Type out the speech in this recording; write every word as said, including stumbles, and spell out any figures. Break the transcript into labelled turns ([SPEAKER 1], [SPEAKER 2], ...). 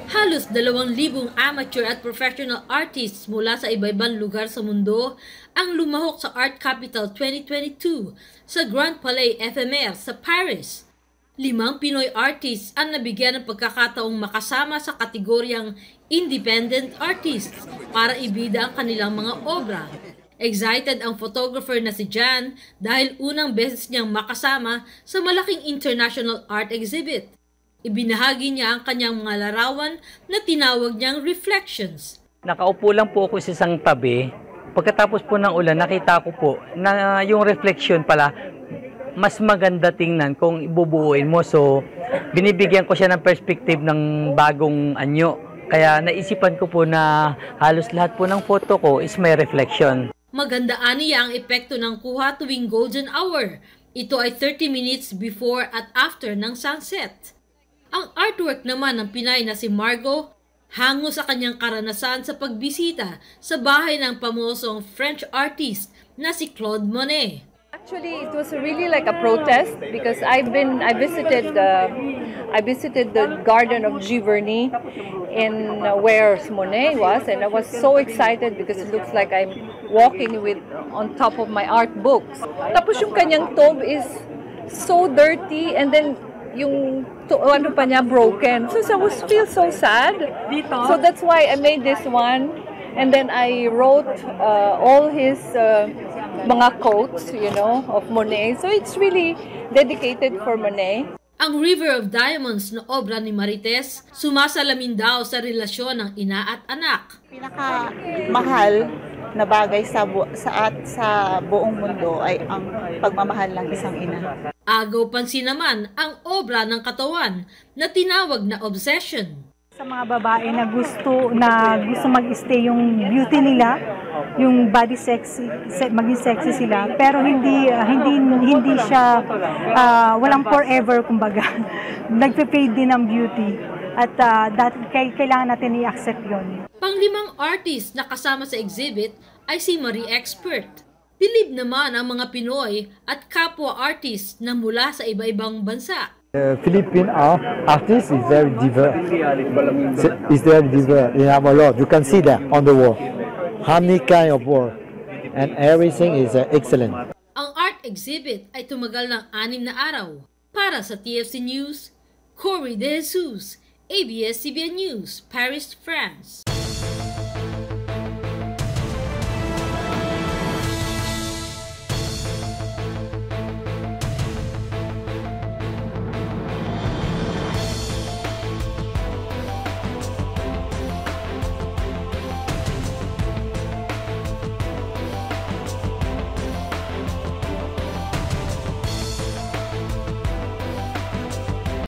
[SPEAKER 1] Halos dalawang libong amateur at professional artists mula sa iba-ibang lugar sa mundo ang lumahok sa Art Capital twenty twenty-two sa Grand Palais Ephemer sa Paris. Limang Pinoy artists ang nabigyan ng pagkakataong makasama sa kategoryang Independent Artists para ibida ang kanilang mga obra. Excited ang photographer na si Jan dahil unang beses niyang makasama sa malaking international art exhibit. Ibinahagi niya ang kanyang mga larawan na tinawag niyang reflections.
[SPEAKER 2] Nakaupo lang po ako sa isang tabi. Pagkatapos po ng ulan, nakita ko po na yung reflection pala, mas maganda tingnan kung ibubuuin mo. So, binibigyan ko siya ng perspective ng bagong anyo. Kaya naisipan ko po na halos lahat po ng photo ko is may reflection.
[SPEAKER 1] Maganda aniya ang epekto ng kuha tuwing golden hour. Ito ay thirty minutes before at after ng sunset. Ang artwork naman ng Pinay na si Margot, hango sa kanyang karanasan sa pagbisita sa bahay ng pamosong French artist na si Claude Monet.
[SPEAKER 3] Actually, it was really like a protest because I've been, I visited the, I visited the Garden of Giverny in uh, where Monet was, and I was so excited because it looks like I'm walking with on top of my art books. Tapos yung kanyang tomb is so dirty, and then yung to, ano pa niya broken. So, so I was feel so sad. So that's why I made this one, and then I wrote uh, all his uh, mga quotes, you know, of Monet. So it's really dedicated for Monet.
[SPEAKER 1] Ang River of Diamonds na obra ni Marites, sumasalamin daw sa relasyon ng ina at anak.
[SPEAKER 4] Pinakamahal na bagay sa, bu sa, at sa buong mundo ay ang pagmamahal ng isang ina.
[SPEAKER 1] Agaw pansin naman ang obra ng katawan na tinawag na Obsession.
[SPEAKER 5] Sa mga babae na gusto na gusto mag-stay yung beauty nila, yung body sexy, maging sexy sila, pero hindi uh, hindi hindi siya uh, walang forever kumbaga. Nagpe-fade din ang beauty at uh, that, kailangan natin i-accept 'yon.
[SPEAKER 1] Panglimang artist na kasama sa exhibit ay si Marie Expert. Bilib naman ang mga Pinoy at kapwa artist na mula sa iba-ibang bansa.
[SPEAKER 6] The Philippine art artist is very diverse. It's very diverse. They have a lot. You can see that on the wall. How many kind of work, and everything is uh, excellent.
[SPEAKER 1] Ang art exhibit ay tumagal ng anim na araw. Para sa T F C News, Cory De Jesus, A B S C B N News, Paris, France.